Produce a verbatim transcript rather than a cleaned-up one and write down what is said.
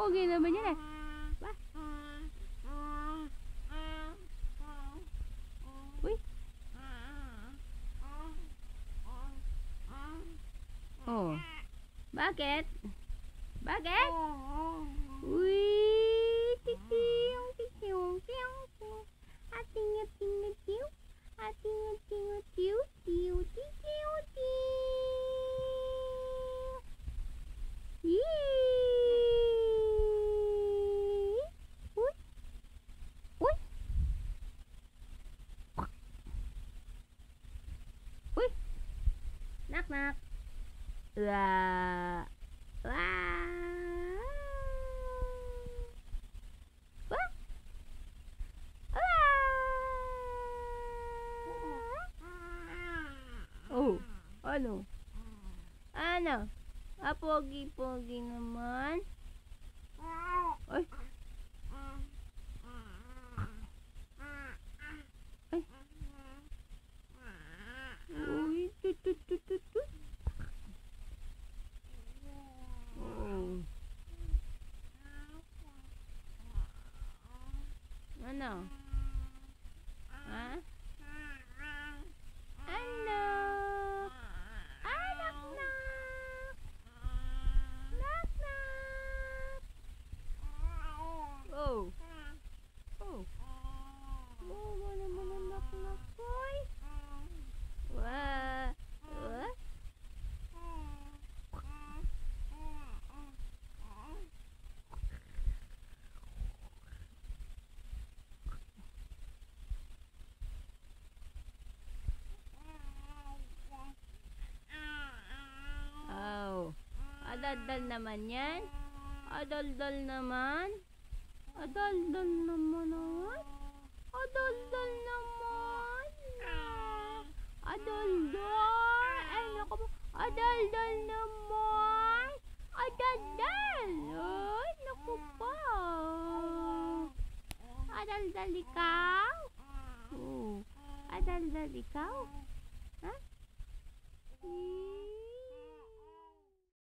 Pogi naman yan eh. Ba? Uy. Oh. Bakit? Bakit? Uy. Tikiyong, tikiyong, tiyong, tiyong. Ating, ating, ating. Ating, ating, ating. Tiyo, tiyo, tiyo. Yee. Uy. Uy. Uy. Knock, knock. Wah. Wah. Wah. Oh, ano? Ano? Ah, pogi-pogi naman. Ay. Ay. Uy, tut tut tut tut tut. Oh. Ano? Ha? Ano? Anak na. Knock knock. Oh. Oh. Bawa naman ang knock knock boy. Wah. Wah. Oh. Adaldal naman yan. Adaldal naman. Adaldal naman naman. Adaldal naman. Adaldal. Ay, naku po. Adaldal naman. Adaldal. Ay, naku pa. Adaldal ikaw. Oh. Adaldal ikaw.